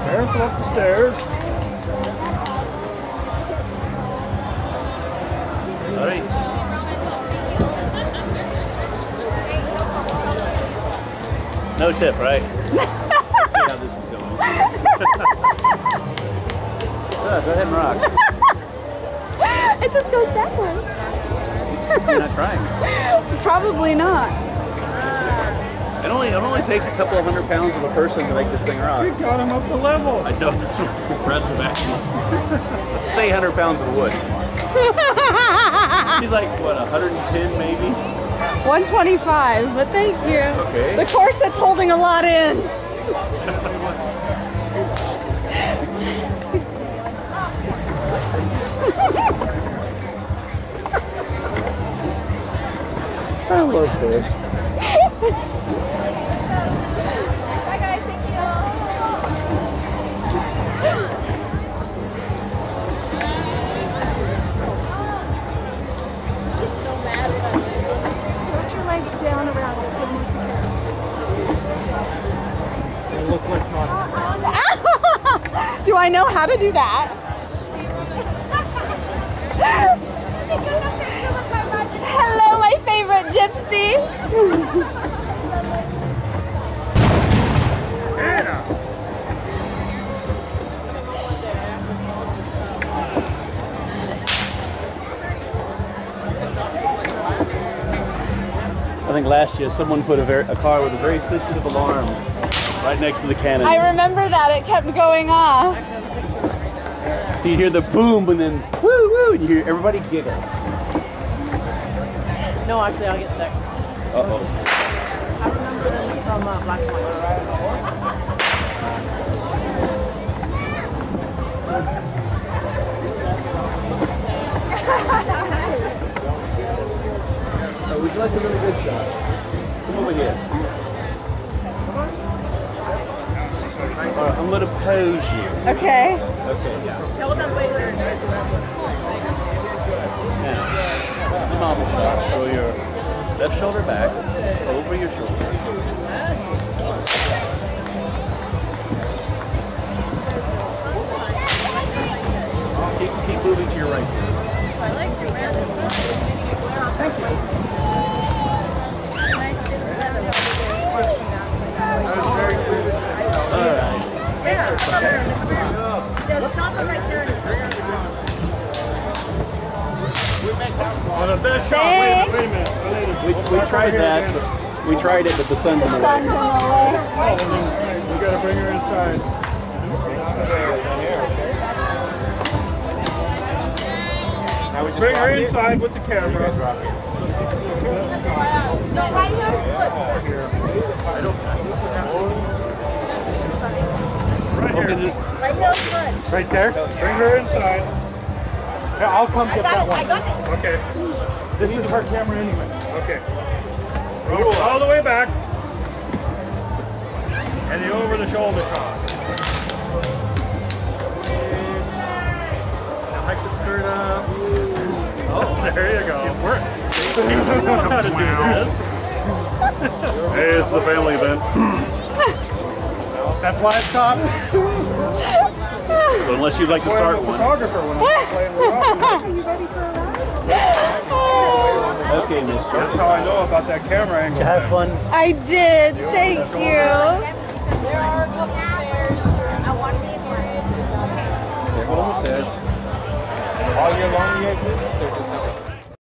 Careful up the stairs. All right. No tip, right? See how this is going. So, go ahead and rock. It just goes backwards. You're not trying. Probably not. It only takes a couple of 100 pounds of a person to make this thing rock. You got him up to level. I know, that's impressive actually. Let's say 100 pounds of wood. She's like, what, 110 maybe? 125, but thank you. Okay. The corset's holding a lot in. I love kids. Bye guys, thank you. It's so mad about this. Scoot your legs down around it. Feel more secure. Look what's not. Do I know how to do that? Hello, my favorite gypsy. Anna. I think last year someone put a car with a very sensitive alarm right next to the cannon. I remember that. It kept going off. So you hear the boom and then woo woo, and you hear everybody giggle. No, actually, I'll get sick. Uh-oh. I remember them from Black Swan. Oh, would you like a really good shot? Come over here. Alright, I'm gonna pose you. Okay. Okay, yeah. Tell them later. Now, the normal shot. Throw your left shoulder back, over your shoulder. Keep moving to your right. Thank you. Nice big leather. Alright. Yeah, stop it right there. Oh, the best shot. Wait a minute. We tried that. We tried it, but the sun's in the way. Sun's in the way. We gotta bring her inside. Bring her inside with the camera. No, right here. Right here. Right here is good. Right there. Bring her inside. Yeah, I'll come get that one. I got it. Okay. This is her camera anyway. Okay. Roll all the way back. And the over the shoulder shot. Now hike the skirt up. Oh, there you go. It worked. You know how to do this. Hey, it's the family event. That's why I stopped. So unless you'd like to start one. Photographer when I'm playing with Okay, mister. That's how I know about that camera angle. Did you have fun? I did. Thank you. There are a couple stairs. I want to see more. Careful on the stairs. All year long, you guys do this or just